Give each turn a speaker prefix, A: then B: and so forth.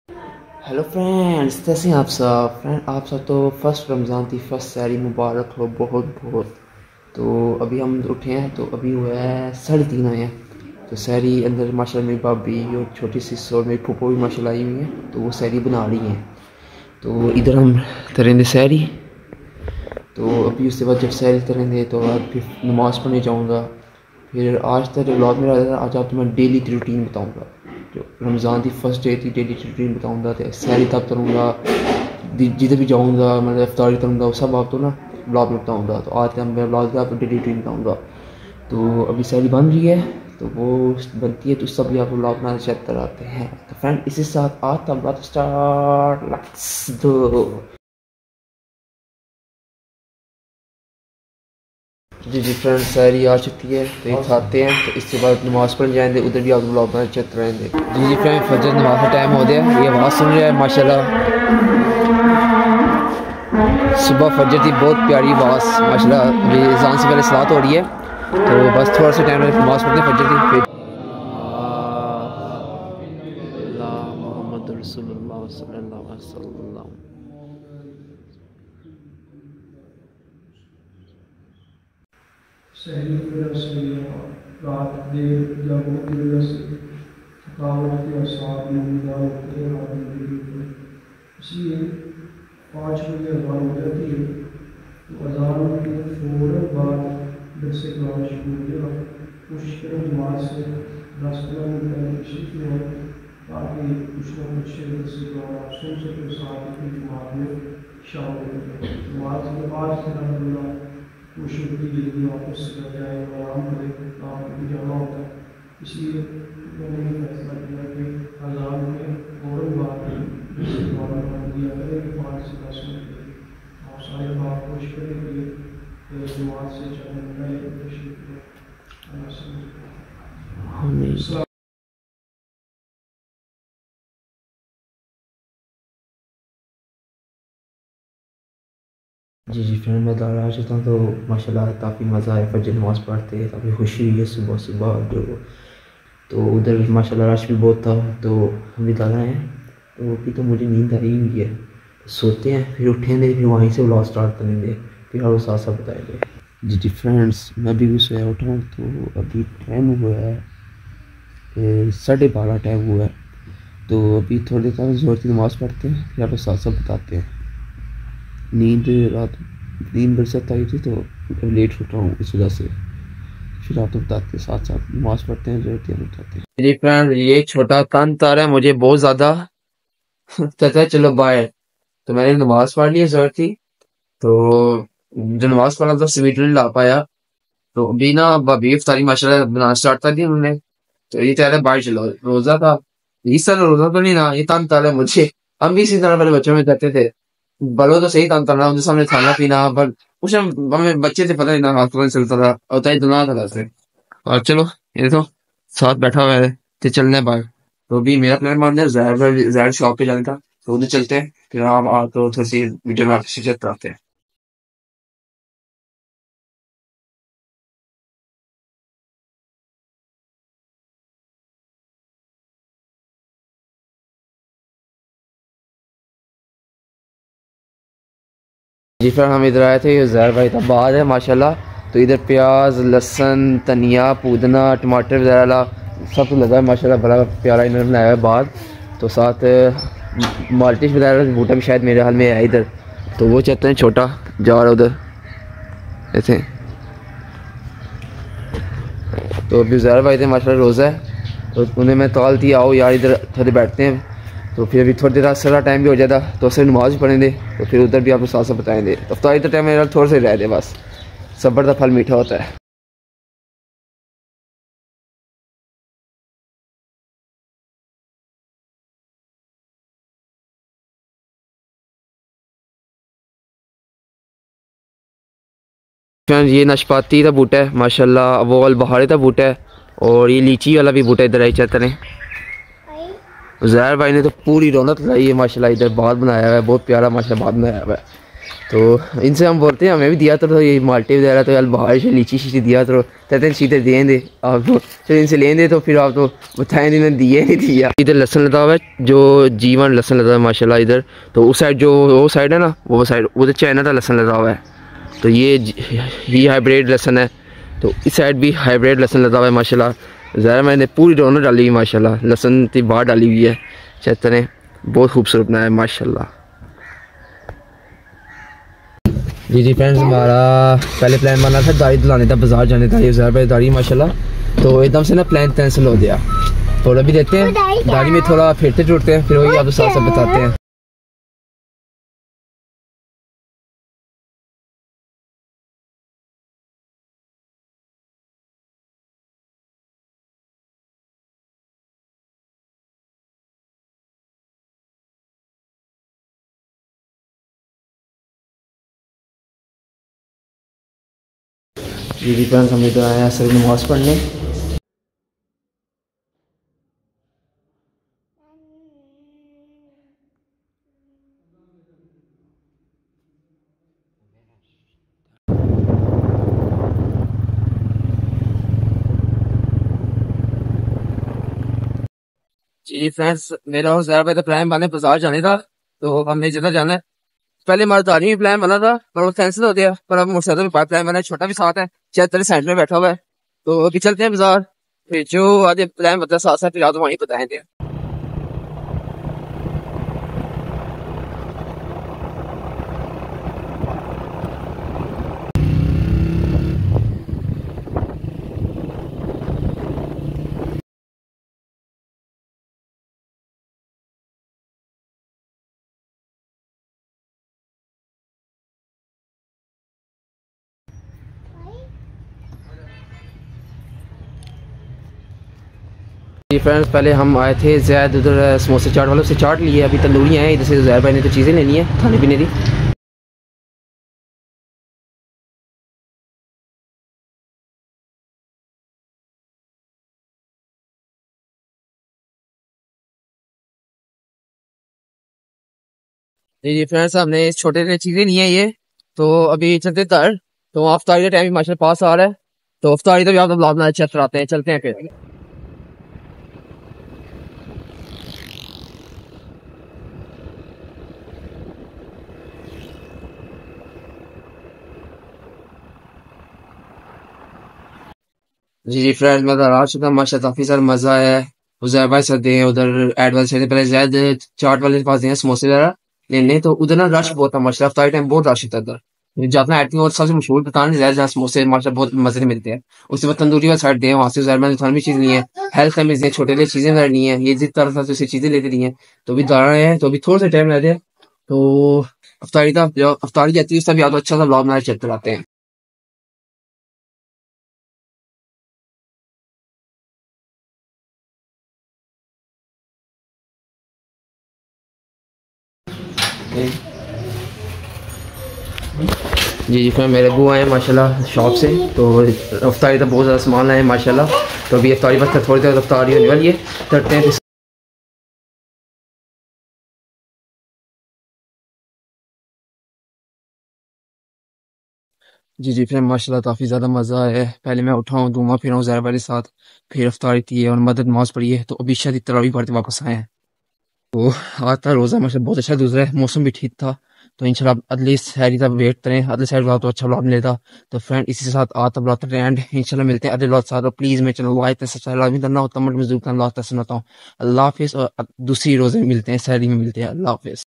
A: Hello friends, कैसे हैं आप सब। आप सब तो फर्स्ट रमज़ान थी, फर्स्ट सहरी मुबारक हो बहुत बहुत। तो अभी हम उठे हैं, तो अभी हुआ है 3:30 आए हैं। तो सहरी अंदर माशाल्लाह मेरी भाभी और छोटी सिस्टर और मेरी फूफो भी माशाल्लाह आई हुई हैं, तो वो सहरी बना रही हैं। तो इधर हम करेंगे सहरी। तो अभी उसके बाद जब सहरी करेंगे तो बाद फिर नमाज़ पढ़ने जाऊँगा। फिर आज तक व्लॉग मेरा आज आपको मैं डेली की रूटीन बताऊँगा। जो रमज़ान की फर्स्ट डे थी डेली की रूटीन बताऊँगा। तो सहरी तब करूँगा, जिधर भी जाऊँगा, मतलब इफ्तारी करूँगा, वो सब आपको ना ब्लॉग में बताऊँगा। तो आज का मैं ब्लॉग आपको डेली रूटीन बताऊँगा। तो अभी सहरी बन रही है, तो वो बनती है तो सब भी आपको ब्लॉग बनाना चेक कराते हैं। तो फ्रेंड इसी साथ आज का ब्लॉग स्टार्ट, लेट्स गो। जी फ्रेंड, सहरी आ चुकी है, तो ये खाते हैं। तो इसके बाद नमाज़ पढ़ने जाएंगे, उधर भी आप ब्लॉग में चेक रहेंगे। जी फ्रेंड, फजर नमाज का टाइम हो गया। ये आवाज़ सुन रहे हैं माशाल्लाह, सुबह फजर की बहुत प्यारी आवाज़ माशाल्लाह। अभी अज़ान से पहले सलात हो रही है, तो बस थोड़ा सा टाइम नमाज़ पढ़ते हैं फजर की। फिर मोहम्मद रसूलुल्लाह सल्लल्लाहु अलैहि वसल्लम।
B: सहरी की वजह से या रात देर या भूख की वजह से थकावट के अवसाद नींद होते हैं आदमी। इसलिए 5 बजे अजान हो जाती है, तो अजान के फ़ौरन बाद दस से कलाम शुरू हो गया। मुश्किल जमात से 10-15 मिनट पहले तशरीफ़ ले आए, ताकि कुछ ना कुछ दस से कलाम आप सुन सकें, साथ ही जमात में शामिल हो जाए। जमात के बाद फिर अल्हम्दुलिल्लाह कोशिश की जल्दी वापस घर जाए और आराम करें, काम पर भी जाना होता है। इसलिए मैंने ये फैसला किया कि अजान में फ़ौरन बाद जिससे मालूम कर दिया करें कि 5 से 10 मिनट के आप सारे बात कोशिश करेंगे कि जमात से चलने पहले तशरीफ़ लें।
A: जी फ्रेंड, मैं दारा आ चुका हूँ। तो माशाल्लाह काफ़ी मज़ा आया फजर नमाज़ पढ़ते, काफ़ी खुशी हुई है सुबह सुबह जो। तो उधर माशाल्लाह रश भी बहुत था, तो हम भी दारा हैं। तो अभी तो मुझे नींद आई हुई है, सोते हैं फिर उठेंगे, फिर वहीं से व्लॉग स्टार्ट करेंगे, फिर और साथ साथ बताएंगे। जी फ्रेंड्स, मैं भी सोया उठा हूँ। तो अभी टाइम हुआ है 12:30 टाइम हुआ है। तो अभी थोड़ी देर जोर की नमाज़ पढ़ते हैं, फिर आपको साथ साथ बताते हैं। रात 3 बजे तक आई थी, तो लेट उठ रहा हूँ इस वजह से। फिर आपको बताते हैं, साथ साथ नमाज़ पढ़ते हैं, जो बताते हैं। जी फ्रेंड, ये छोटा कान तारा है मुझे बहुत ज़्यादा कहता है चलो बाहर। तो मैंने नमाज़ पढ़ ली ज़रूरत थी। तो जो नमाज़ पढ़ा तो स्वीट नहीं ला पाया। तो अभी ना भाभी इफ्तारी माशाल्लाह बनाना स्टार्ट कर दी उन्होंने। तो ये कह रहे बाहर चलो, रोज़ा था इस साल, रोज़ा तो नहीं ना, ये तंग तारा है मुझे। हम भी इसी तरह पहले बच्चों में करते थे, बड़ों तो सही तंग करना, उनके सामने खाना पीना, पर उस टाइम हमें बच्चे थे, पता नहीं ना, हाथ पता नहीं चलता था, होता ही दुनिया था से। और चलो, ये तो साथ बैठा हुआ है, तो चलने हैं बाहर। तो अभी मेरा प्लान मान है जहर शॉप पे जाने का, तो उधर चलते हैं, फिर हम तो थोड़ी सी वीडियो में आपसे शेयर कराते हैं। जी फिर हम इधर आए थे, ये ज़हर भाई था बाहर है माशाल्लाह। तो इधर प्याज, लहसुन, धनिया, पुदीना, टमाटर वगैरह सब कुछ लगा है माशाल्लाह, बड़ा प्यारा इन्होंने बनाया है बाहर। तो साथ माल्टिश वगैरह का बूटा भी शायद मेरे हाल में है इधर। तो वो चाहते हैं छोटा जा रहा है उधर ऐसे। तो अभी ज़हर भाई थे माशाल्लाह, रोज़ा है, तो उन्हें मैं तौल दिया, आओ यार इधर थोड़े बैठते हैं। तो फिर अभी थोड़ी देर असर टाइम भी हो जाता, तो असर नमाज भी पढ़ेंगे, तो फिर उधर भी आपको साथ साथ बताएंगे। अफ्तारी तो टाइम मेरा थोड़ा सा रह दे, बस सब्र का फल मीठा होता है। ये नाशपाती का बूटा है माशाल्लाह, वो वाल बहारे का बूटा है, और ये लीची वाला भी बूटा इधर आई चाहते हैं। ज़हर भाई ने तो पूरी रौनक लाई है माशाल्लाह, इधर बाग बनाया हुआ है बहुत प्यारा माशाल्लाह, बाग बनाया हुआ है। तो इनसे हम बोलते हैं हमें भी दिया तो ये माल्टे वगैरह तो यार बाहर से लीची शीची दिया तो कहते हैं सीधे दें दे आप तो फिर इनसे लें दे तो फिर आप तो बताएं इन्होंने दिए नहीं दिया। इधर लहसन लगा हुआ है जो जीवन लहसन लगा हुआ है माशाल्लाह इधर। तो उस साइड जो वो साइड है ना वो साइड उधर चाइना का लहसन लगा हुआ है। तो ये हाइब्रिड लहसन है। तो इस साइड भी हाइब्रिड लहसन लगा हुआ है माशाल्लाह। ज़रा मैंने पूरी दोनों डाली हुई माशाल्लाह। लहसन की बाहर डाली हुई है चैतर ने बहुत खूबसूरत बनाया है माशाल्लाह। जी फ्रेंड्स हमारा पहले प्लान बना था दाढ़ी दिलाने का बाजार जाने का 1000 रुपये दाढ़ी माशाल्लाह। तो एकदम से ना प्लान कैंसिल हो गया। थोड़ा भी देते हैं दाढ़ी में थोड़ा फिरते टूटते हैं फिर वही आपको साथ साथ बताते हैं। जी फ्रेंड्स हम इधर आए हैं असर नमाज़ पढ़ने। जी फ्रेंड्स मेरा और ज़रा तो प्लान बने बाजार जाने का। तो हमने जिधर जाना है पहले हमारा दाढ़ी में प्लान बना था पर वो कैंसिल हो गया। पर अब मोटरसाइकिल में प्लान बना है छोटा भी साथ है चैतर साइड में बैठा हुआ है। तो अभी चलते हैं बाजार फिर जो आगे प्लान बता साथ साथ फिर आप वहीं बताएंगे। जी फ्रेंड्स पहले हम आए थे जैद उधर समोसे चाट वालों से चाट लिए अभी तंदूरी आए इधर से जैद भाई ने तो चीज़ें लेनी है खाने पीने की। जी फ्रेंड्स हमने इस छोटे से चीज़ें ली हैं ये। तो अभी चलते घर। तो अफ्तारी का टाइम भी माशा पास आ रहा है। तो अफ्तारी तो भी आप ब्लॉग बनाना चेक कराते हैं चलते हैं फिर। जी फ्रेंड्स मैं आ चुका माशा काफ़ी सारा मज़ा आया है। उधर भाई सकते हैं उधर एड वाले से पहले जैद चाट वाले के पास गए समोसे वगैरह लेने। तो उधर ना रश बहुत था माशा अफ्तारी टाइम बहुत रश था उधर जातना एड और सबसे मशहूर दुकान है जहाँ समोसे माशा बहुत मजे मिलते हैं। उसके बाद तंदूरी वाली साइड गए वहाँ से उधर मैंने थान भी चीज़ ली है हेल्थ का मिलती है छोटे लिए चीज़ें वगैरह ली हैं ये जिस तरह था तो उसे चीज़ें लेते ली हैं। तो अभी दारा है तो अभी थोड़ा सा टाइम लग है। तो अफ्तारी का जो अफ्तारी जाती है उसका भी आप अच्छा सा ब्लॉग बनाए चेक कराते हैं। जी फिर मेरे अबू आए माशाल्लाह शॉप से। तो अफ्तारी तो बहुत ज़्यादा सामान आए माशाल्लाह। तो अभी अफ्तारी बस थोड़ी देर अफ्तारी होने वाली है करते हैं। जी फिर माशाल्लाह काफ़ी ज़्यादा मज़ा आया है। पहले मैं उठा हूँ घूमा फिरा हूँ ज़रा वाले साथ फिर अफ्तारी की है और मदद नमाज़ पढ़ी है। तो अभी शायद तरावी पढ़ते वापस आए हैं। तो आज का रोज़ा माशा बहुत अच्छा गुजरा है मौसम भी ठीक था। तो इंशाल्लाह अगली शहरी का वेट करें अगले शहर वाला तो अच्छा ब्लॉग मिलेगा। तो फ्रेंड इसी के साथ आता ब्लॉग तक एंड इंशाल्लाह मिलते हैं अगले ब्लॉग साथ। और प्लीज़ मैं चैनल लाइक सब्सक्राइब लाजमी करना और कमेंट में जरूर करना। अल्लाह सुनाता हूँ अल्लाह हाफिज़ और दूसरी रोज़े में मिलते हैं शहरी में मिलते हैं अल्लाह हाफिज़।